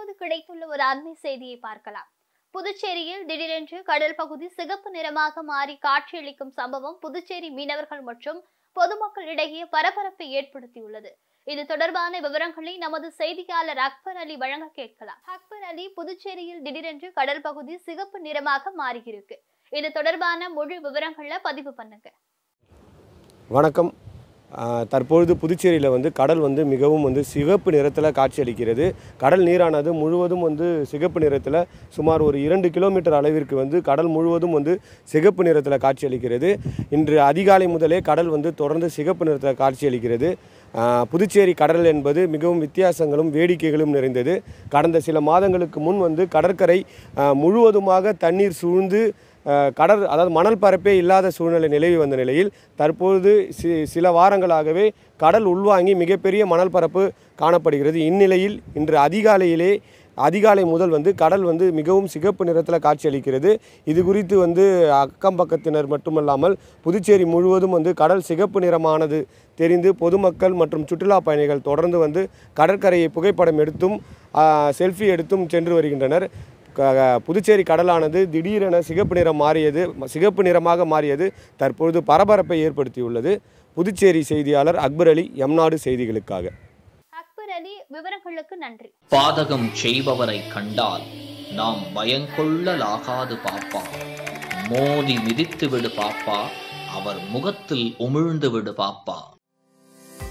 தற்போது கிடைத்துள்ள ஒரு அண்மை செய்தியை பார்க்கலாம். புதுச்சேரியில் திடீரென்று கடல் பகுதி சிகப்பு நிறமாக மாறி காட்சியளிக்கும் சம்பவம் புதுச்சேரி மீனவர்கள் மற்றும் பொதுமக்களிடையே பரபரப்பை ஏற்படுத்தியுள்ளது. இது தொடர்பான விவரங்களை நமது செய்தியாளர் அக்பர் அலி வழங்க கேட்கலாம். அக்பர் அலி, புதுச்சேரியில் திடீரென்று கடல் பகுதி சிகப்பு நிறமாக மாறியிருக்கு. இது தொடர்பான முழு விவரங்களை பதிவு பண்ணுங்க. வணக்கம். தற்பொழுது புதுச்சேரியில் கடல் மிகவும் சிகப்பு நிறத்தில் காட்சியளிக்கிறது. கடல் நீரானது முழுவதும் சிகப்பு நிறத்தில் சுமார் ஒரு 2 கிலோமீட்டர் அளவிற்கு கடல் முழுவதும் சிகப்பு நிறத்தில் காட்சியளிக்கிறது. இன்று அதிகாலை முதலே கடல் தொடர்ந்து சிகப்பு நிறத்தில் காட்சியளிக்கிறது. புதுச்சேரி கடல் என்பது மிகவும் வித்தியாசங்களும் வேடிக்கைகளும் நிறைந்தது. கடந்த சில மாதங்களுக்கு முன் கடற்கரை முழுவதுமாக தண்ணீர் சூழ்ந்து அதாவது மணல் பரப்பே இல்லாத சூழ்நிலை நிலவி வந்த நிலையில் தற்பொழுது சில வாரங்களாகவே கடல் உள்வாங்கி மிகப்பெரிய மணல் பரப்பு காணப்படுகிறது. இந்நிலையில் இன்று அதிகாலை முதல் கடல் மிகவும் சிகப்பு நிறத்தில் காட்சியளிக்கிறது. இது குறித்து அக்கம் பக்கத்தினர் மட்டுமல்லாமல் புதுச்சேரி முழுவதும் கடல் சிகப்பு நிறமானது தெரிந்து பொதுமக்கள் மற்றும் சுற்றுலா பயணிகள் தொடர்ந்து கடற்கரையை புகைப்படம் எடுத்தும் செல்ஃபி எடுத்தும் சென்று வருகின்றனர். புதுச்சேரி கடலானது திடீரென சிகப்பு நிறமாக மாறியது தற்பொழுது பரபரப்பை ஏற்படுத்தியுள்ளது. புதுச்சேரி செய்தியாளர் அக்பர் அலி, NADU செய்திகளுக்காக. அக்பர் அலி, விவரங்களுக்கு நன்றி. பாதகம் செய்பவரை கண்டால் நாம் பயங்கொள்ளலாகாது பாப்பா, மோதி மிதித்து விடு பாப்பா, அவர் முகத்தில் உமிழ்ந்து விடு பாப்பா.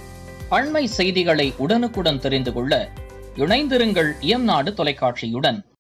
அண்மை செய்திகளை உடனுக்குடன் தெரிந்து கொள்ள இணைந்திருங்கள் NADU தொலைக்காட்சியுடன்.